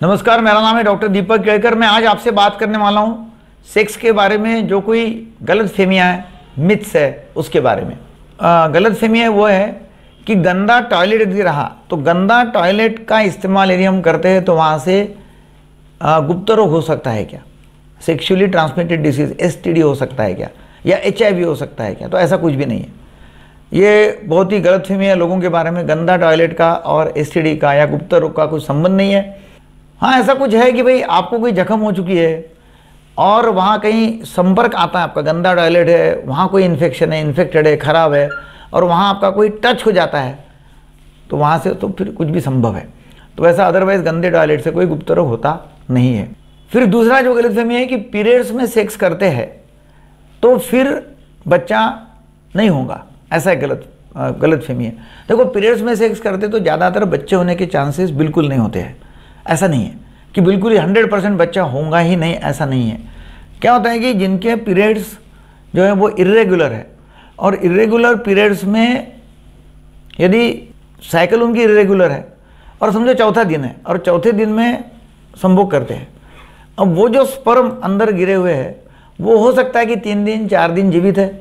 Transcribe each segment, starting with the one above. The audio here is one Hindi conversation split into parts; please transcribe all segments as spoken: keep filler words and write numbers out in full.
नमस्कार, मेरा नाम है डॉक्टर दीपक केड़कर। मैं आज आपसे बात करने वाला हूँ सेक्स के बारे में। जो कोई गलत फहमियाँ है, मिथ्स है, उसके बारे में। गलत फहमियाँ वो है कि गंदा टॉयलेट यदि रहा तो गंदा टॉयलेट का इस्तेमाल यदि हम करते हैं तो वहाँ से गुप्त रोग हो सकता है क्या, sexually transmitted disease S T D हो सकता है क्या, या एच आई वी हो सकता है क्या। तो ऐसा कुछ भी नहीं है। ये बहुत ही गलत फहमी है लोगों के बारे में। गंदा टॉयलेट का और एस टी डी का या गुप्त रोग का कुछ संबंध नहीं है। हाँ, ऐसा कुछ है कि भाई आपको कोई जख्म हो चुकी है और वहाँ कहीं संपर्क आता है, आपका गंदा टॉयलेट है, वहाँ कोई इन्फेक्शन है, इन्फेक्टेड है, ख़राब है, और वहाँ आपका कोई टच हो जाता है तो वहाँ से तो फिर कुछ भी संभव है। तो वैसा अदरवाइज गंदे टॉयलेट से कोई गुप्त रोग होता नहीं है। फिर दूसरा जो गलतफहमी है कि पीरियड्स में सेक्स करते हैं तो फिर बच्चा नहीं होगा, ऐसा एक गलत गलतफहमी है। देखो, पीरियड्स में सेक्स करते तो ज़्यादातर बच्चे होने के चांसेस बिल्कुल नहीं होते हैं। ऐसा नहीं है कि बिल्कुल ही हंड्रेड परसेंट बच्चा होगा ही नहीं, ऐसा नहीं है। क्या होता है कि जिनके पीरियड्स जो है वो इर्रेगुलर है, और इर्रेगुलर पीरियड्स में यदि साइकिल उनकी इर्रेगुलर है और समझो चौथा दिन है और चौथे दिन में संभोग करते हैं, अब वो जो स्पर्म अंदर गिरे हुए हैं वो हो सकता है कि तीन दिन चार दिन जीवित है।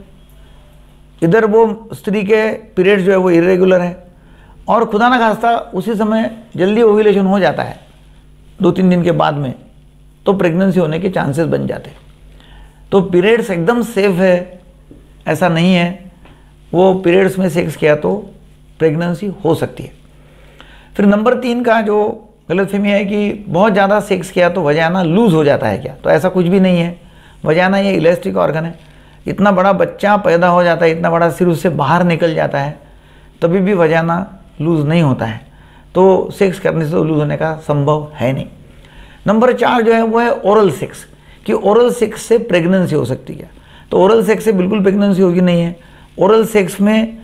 इधर वो स्त्री के पीरियड्स जो है वो इर्रेगुलर है और खुदा ना खास्ता उसी समय जल्दी ओव्यूलेशन हो जाता है दो तीन दिन के बाद में, तो प्रेगनेंसी होने के चांसेस बन जाते हैं। तो पीरियड्स एकदम सेफ है ऐसा नहीं है। वो पीरियड्स में सेक्स किया तो प्रेगनेंसी हो सकती है। फिर नंबर तीन का जो गलतफहमी है कि बहुत ज़्यादा सेक्स किया तो वजाना लूज़ हो जाता है क्या। तो ऐसा कुछ भी नहीं है। वजाना ये इलास्टिक ऑर्गन है। इतना बड़ा बच्चा पैदा हो जाता है, इतना बड़ा सिर उससे बाहर निकल जाता है, तभी भी वजाना लूज़ नहीं होता है। तो सेक्स करने से तो लूज़ होने का संभव है नहीं। नंबर चार जो है वो है ओरल सेक्स, कि ओरल सेक्स से प्रेगनेंसी हो सकती है। तो ओरल सेक्स से बिल्कुल प्रेगनेंसी होगी नहीं है। ओरल सेक्स में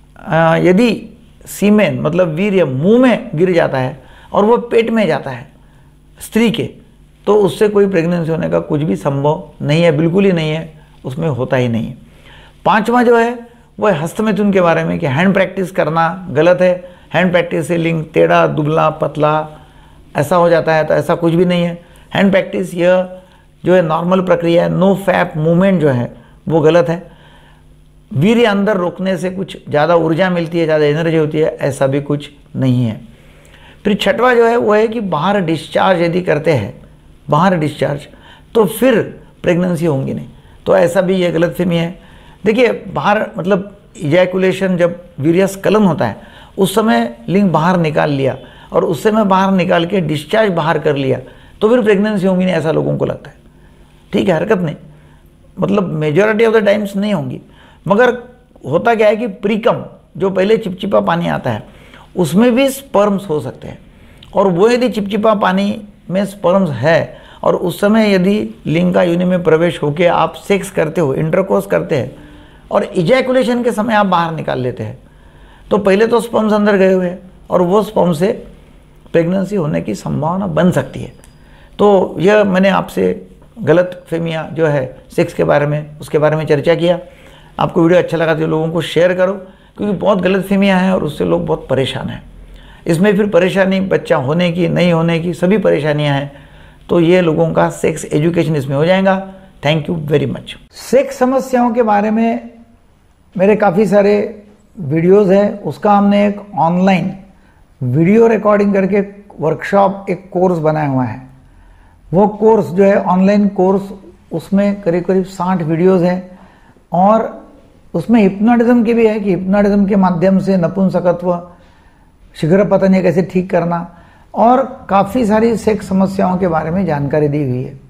यदि सीमेन मतलब वीर्य मुंह में गिर जाता है और वो पेट में जाता है स्त्री के, तो उससे कोई प्रेगनेंसी होने का कुछ भी संभव नहीं है, बिल्कुल ही नहीं है, उसमें होता ही नहीं है। पांचवा जो है वो है हस्तमैथुन के बारे में, कि हैंड प्रैक्टिस करना गलत है। हैंड प्रैक्टिस से लिंग टेढ़ा दुबला पतला ऐसा हो जाता है, तो ऐसा कुछ भी नहीं है। हैंड प्रैक्टिस यह जो है नॉर्मल प्रक्रिया है। नो फैप मूवमेंट जो है वो गलत है। वीर्य अंदर रोकने से कुछ ज़्यादा ऊर्जा मिलती है, ज़्यादा एनर्जी होती है, ऐसा भी कुछ नहीं है। फिर छठवा जो है वो है कि बाहर डिस्चार्ज यदि करते हैं, बाहर डिस्चार्ज, तो फिर प्रेगनेंसी होंगी नहीं। तो ऐसा भी ये गलतफहमी है। देखिए, बाहर मतलब इजैकुलेशन जब वीर्यस्खलन होता है उस समय लिंग बाहर निकाल लिया और उस समय बाहर निकाल के डिस्चार्ज बाहर कर लिया तो फिर प्रेगनेंसी होंगी नहीं, ऐसा लोगों को लगता है। ठीक है, हरकत नहीं, मतलब मेजॉरिटी ऑफ द टाइम्स नहीं होंगी। मगर होता क्या है कि प्रीकम जो पहले चिपचिपा पानी आता है उसमें भी स्पर्म्स हो सकते हैं, और वो यदि चिपचिपा पानी में स्पर्म्स है और उस समय यदि लिंग का योनि में प्रवेश होकर आप सेक्स करते हो, इंटरकोर्स करते हैं, और इजैकुलेशन के समय आप बाहर निकाल लेते हैं, तो पहले तो स्पर्म्स अंदर गए हुए हैं और वो स्पर्म से प्रेगनेंसी होने की संभावना बन सकती है। तो यह मैंने आपसे गलत फहमियाँ जो है सेक्स के बारे में, उसके बारे में चर्चा किया। आपको वीडियो अच्छा लगा तो लोगों को शेयर करो, क्योंकि बहुत गलत फहमियाँ हैं और उससे लोग बहुत परेशान हैं। इसमें फिर परेशानी बच्चा होने की, नहीं होने की, सभी परेशानियाँ हैं। तो ये लोगों का सेक्स एजुकेशन इसमें हो जाएगा। Thank you very much. Sex समस्याओं के बारे में मेरे काफ़ी सारे वीडियोस हैं। उसका हमने एक ऑनलाइन वीडियो रिकॉर्डिंग करके वर्कशॉप, एक कोर्स बनाया हुआ है। वो कोर्स जो है ऑनलाइन कोर्स, उसमें करीब करीब साठ वीडियोस हैं, और उसमें हिप्नोटिज्म की भी है कि हिप्नोटिज्म के माध्यम से नपुंसकत्व, शीघ्र पतन ये कैसे ठीक करना, और काफ़ी सारी सेक्स समस्याओं के बारे में जानकारी दी हुई है।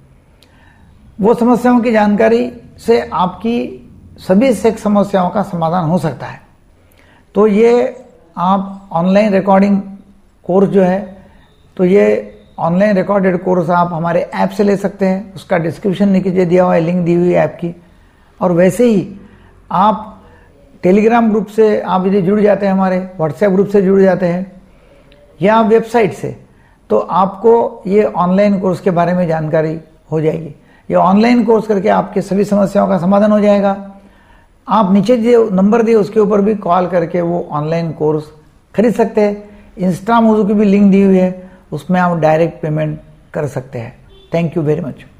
वो समस्याओं की जानकारी से आपकी सभी सेक्स समस्याओं का समाधान हो सकता है। तो ये आप ऑनलाइन रिकॉर्डिंग कोर्स जो है, तो ये ऑनलाइन रिकॉर्डेड कोर्स आप हमारे ऐप से ले सकते हैं। उसका डिस्क्रिप्शन नीचे दिया हुआ है, लिंक दी हुई है ऐप की। और वैसे ही आप टेलीग्राम ग्रुप से आप यदि जुड़ जाते हैं, हमारे व्हाट्सएप ग्रुप से जुड़ जाते हैं, या वेबसाइट से, तो आपको ये ऑनलाइन कोर्स के बारे में जानकारी हो जाएगी। ये ऑनलाइन कोर्स करके आपके सभी समस्याओं का समाधान हो जाएगा। आप नीचे जो नंबर दिए उसके ऊपर भी कॉल करके वो ऑनलाइन कोर्स खरीद सकते हैं। इंस्टा मोजो की भी लिंक दी हुई है, उसमें आप डायरेक्ट पेमेंट कर सकते हैं। Thank you very much.